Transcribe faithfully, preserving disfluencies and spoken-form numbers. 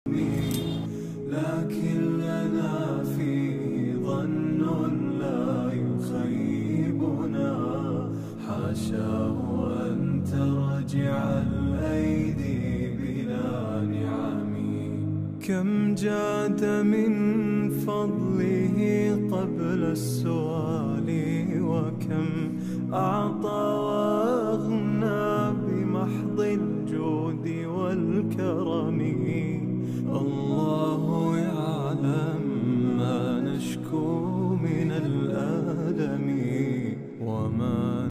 لكن لنا فيه ظن لا يخيبنا، حاشاه أن ترجع الأيدي بلا نعم. كم جاد من فضله قبل السؤال، وكم أعطى وأغنى بمحض الجود والكرم. الله يعلم ما نشكو من الألم وما